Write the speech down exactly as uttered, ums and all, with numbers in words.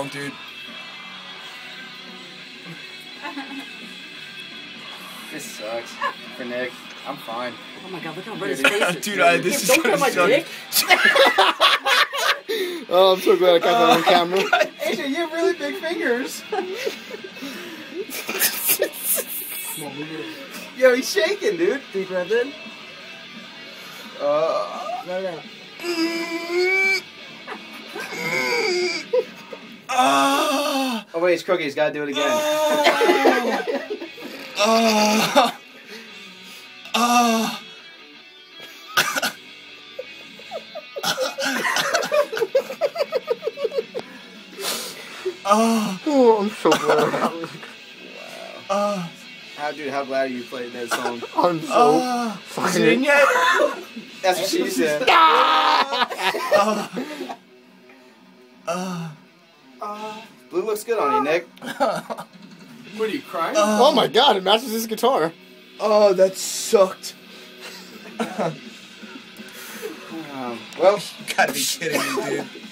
song, dude. This sucks for Nick. I'm fine. Oh my god, look how red his face is. Dude, I, this is Don't cut my dick. Oh, I'm so glad I got that on camera. A J, you have really big fingers. Come on, move it. Yo, he's shaking, dude. Deep breath in. Uh, No, no. Ah! oh wait, it's crooked. He's got to do it again. Ah! Ah! Ah! Oh, I'm so glad. Wow. Ah! How, dude, how glad are you played that song? I'm so Ah! Is it in yet? That's what she said. Ah! Ah! Blue looks good on you, Nick. What are you crying? Oh my god, it matches his guitar. Oh, that sucked. Um, well, You gotta be kidding me, dude.